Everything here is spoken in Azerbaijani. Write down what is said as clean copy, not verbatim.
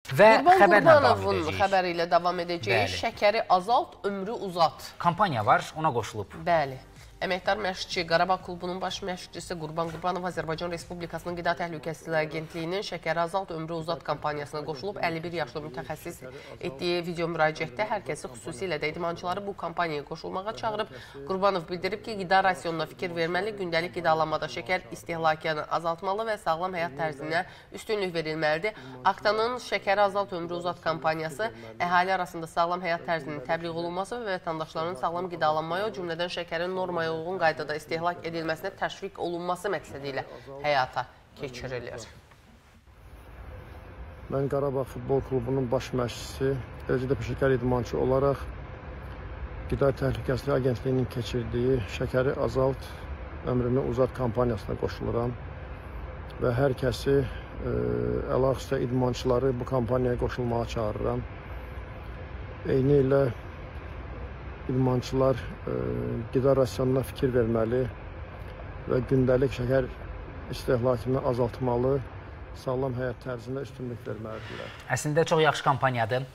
Və Qurban xəbərlə davam Qurbanovun edəcəyik. xəbəri ilə davam edəcəyik. Bəli. Şəkəri azalt, ömrü uzat. Kampaniya var, ona qoşulub. Bəli. Əməkdar məşqçi, Qarabağ klubunun baş məşqçisi Qurban Qurbanov Azərbaycan Respublikasının Qida Təhlükəsizliyi Agentliyinin Şəkəri azalt, ömrü uzat kampaniyasına qoşulub. 51 yaşlı mütəxəssis etdiyi video müraciətdə hər kəsi, xüsusilə də idmançıları bu kampaniyaya qoşulmağa çağırıb. Qurbanov bildirib ki, qida rasionuna fikir verməli, gündəlik qidalanmada şəkər istehlakını azaltmalı və sağlam həyat tərzinə üstünlük verilməlidir. Aktanın Şəkəri azalt, ömrü uzat kampaniyası əhali arasında sağlam həyat tərzinin təbliğ olunması və vətəndaşların sağlam qidalanmaya, o cümlədən şəkərin normaya uyğun qaydada istehlak edilməsinə təşviq olunması məqsədi ilə həyata keçirilir. Mən Qarabağ Futbol Klubunun baş məşqçisi, eləcə də peşəkar idmançı olaraq Qida Təhlükəsizliyi Agentliyinin keçirdiyi Şəkəri azalt, ömrünü uzat kampaniyasına qoşuluram və hər kəsi, əlaqəsə idmançıları bu kampaniyaya qoşulmağa çağırıram. Eyni ilə idmançılar qida rasionuna fikir verməli və gündəlik şəkər istehlakını azaltmalı, sağlam həyat tərzinə üstünlük verməlidirlər. Əslində çox yaxşı kampaniyadır.